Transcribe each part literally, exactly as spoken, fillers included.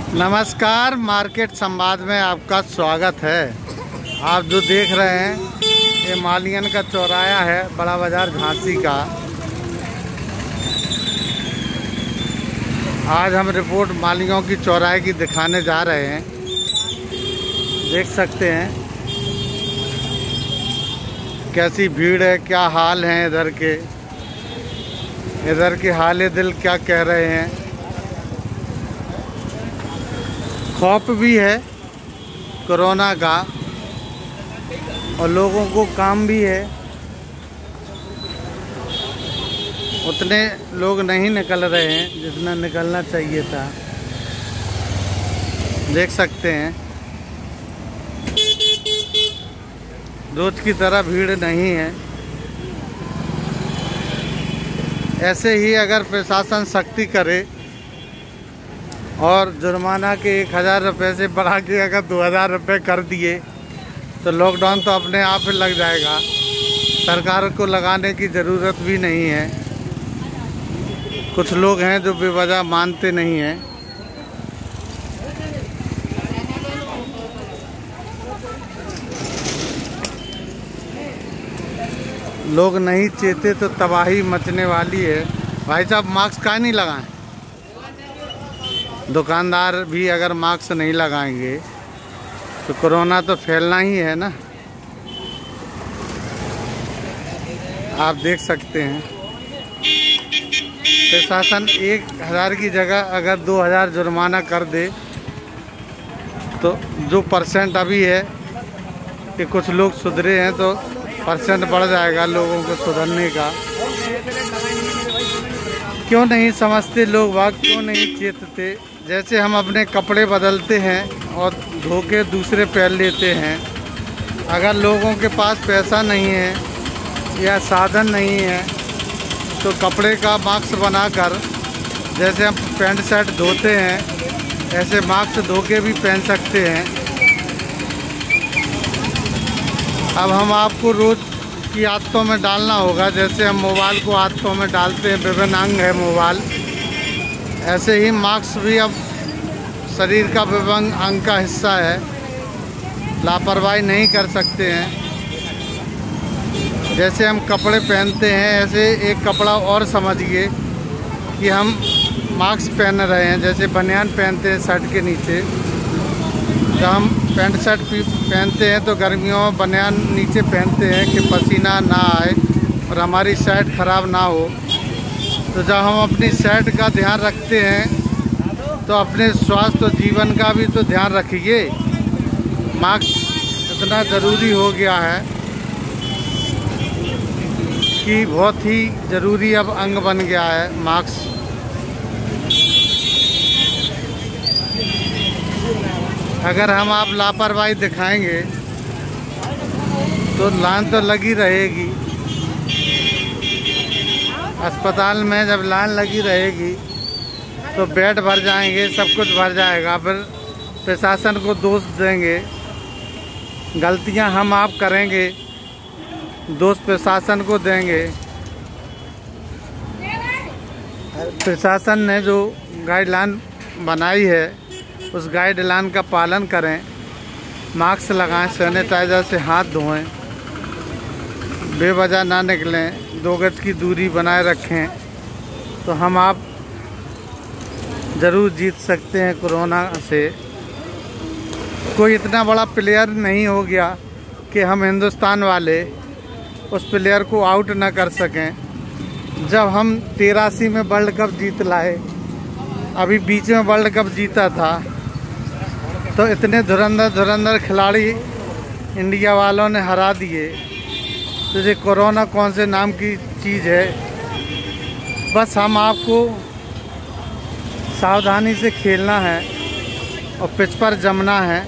नमस्कार, मार्केट संवाद में आपका स्वागत है। आप जो देख रहे हैं ये मालियन का चौराया है, बड़ा बाजार झांसी का। आज हम रिपोर्ट मालियों की चौराहे की दिखाने जा रहे हैं। देख सकते हैं कैसी भीड़ है, क्या हाल है इधर के इधर के हाल दिल क्या कह रहे हैं। खौफ भी है कोरोना का और लोगों को काम भी है, उतने लोग नहीं निकल रहे हैं जितना निकलना चाहिए था। देख सकते हैं रोज की तरह भीड़ नहीं है। ऐसे ही अगर प्रशासन सख्ती करे और जुर्माना के एक हज़ार रुपये से बढ़ा के अगर दो हज़ार रुपये कर दिए तो लॉकडाउन तो अपने आप ही लग जाएगा। सरकार को लगाने की ज़रूरत भी नहीं है। कुछ लोग हैं जो बेवजह मानते नहीं हैं। लोग नहीं चेते तो तबाही मचने वाली है। भाई साहब मास्क काहे नहीं लगाएं? दुकानदार भी अगर मास्क नहीं लगाएंगे तो कोरोना तो फैलना ही है ना। आप देख सकते हैं प्रशासन एक हज़ार की जगह अगर दो हज़ार जुर्माना कर दे तो जो परसेंट अभी है कि कुछ लोग सुधरे हैं तो परसेंट बढ़ जाएगा लोगों को सुधरने का। क्यों नहीं समझते लोग बाग, क्यों नहीं चेतते? जैसे हम अपने कपड़े बदलते हैं और धो के दूसरे पहन लेते हैं, अगर लोगों के पास पैसा नहीं है या साधन नहीं है तो कपड़े का मास्क बनाकर जैसे हम पैंट शर्ट धोते हैं ऐसे मास्क धो के भी पहन सकते हैं। अब हम आपको रोज़ की आदतों में डालना होगा। जैसे हम मोबाइल को आदतों में डालते हैं, विभिन्न अंग है मोबाइल, ऐसे ही मास्क भी अब शरीर का विभिन्न अंग का हिस्सा है। लापरवाही नहीं कर सकते हैं। जैसे हम कपड़े पहनते हैं ऐसे एक कपड़ा और समझिए कि हम मास्क पहन रहे हैं। जैसे बनियान पहनते हैं शर्ट के नीचे, जब हम पैंट शर्ट पहनते हैं तो गर्मियों में बनियान नीचे पहनते हैं कि पसीना ना आए और हमारी शर्ट ख़राब ना हो। तो जब हम अपनी शर्ट का ध्यान रखते हैं तो अपने स्वास्थ्य और जीवन का भी तो ध्यान रखिए। मास्क इतना ज़रूरी हो गया है कि बहुत ही ज़रूरी अब अंग बन गया है मास्क। अगर हम आप लापरवाही दिखाएंगे तो लाइन तो लगी रहेगी। अस्पताल में जब लाइन लगी रहेगी तो बेड भर जाएंगे, सब कुछ भर जाएगा। फिर प्रशासन को दोष देंगे, गलतियां हम आप करेंगे, दोष प्रशासन को देंगे। प्रशासन ने जो गाइडलाइन बनाई है उस गाइडलाइन का पालन करें, मास्क लगाएं, सैनिटाइज़र से हाथ धोएं, बेवजह ना निकलें, दो गज की दूरी बनाए रखें तो हम आप ज़रूर जीत सकते हैं कोरोना से। कोई इतना बड़ा प्लेयर नहीं हो गया कि हम हिंदुस्तान वाले उस प्लेयर को आउट ना कर सकें। जब हम तिरासी में वर्ल्ड कप जीत लाए, अभी बीच में वर्ल्ड कप जीता था, तो इतने धुरंधर धुरंधर खिलाड़ी इंडिया वालों ने हरा दिए। तो ये कोरोना कौन से नाम की चीज़ है? बस हम आपको सावधानी से खेलना है और पिच पर जमना है।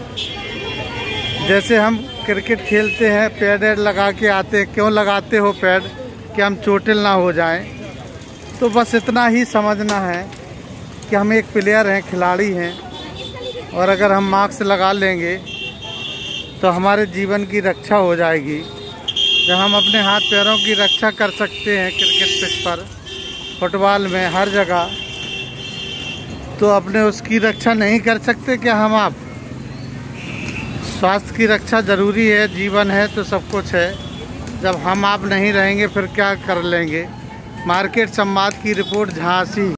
जैसे हम क्रिकेट खेलते हैं, पैड ऐड लगा के आते हैं। क्यों लगाते हो पैड? कि हम चोटिल ना हो जाएं। तो बस इतना ही समझना है कि हम एक प्लेयर हैं, खिलाड़ी हैं, और अगर हम मास्क लगा लेंगे तो हमारे जीवन की रक्षा हो जाएगी। जब हम अपने हाथ पैरों की रक्षा कर सकते हैं क्रिकेट पिच पर, फुटबॉल में, हर जगह, तो अपने उसकी रक्षा नहीं कर सकते क्या हम आप? स्वास्थ्य की रक्षा ज़रूरी है, जीवन है तो सब कुछ है। जब हम आप नहीं रहेंगे फिर क्या कर लेंगे। मार्केट संवाद की रिपोर्ट झांसी।